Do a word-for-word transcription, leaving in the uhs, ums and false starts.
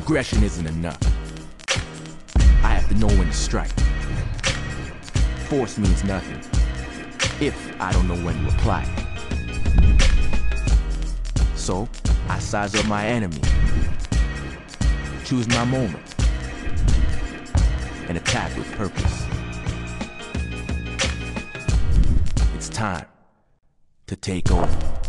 Aggression isn't enough. I have to know when to strike. Force means nothing if I don't know when to apply it. So, I size up my enemy, choose my moment, and attack with purpose. It's time to take over.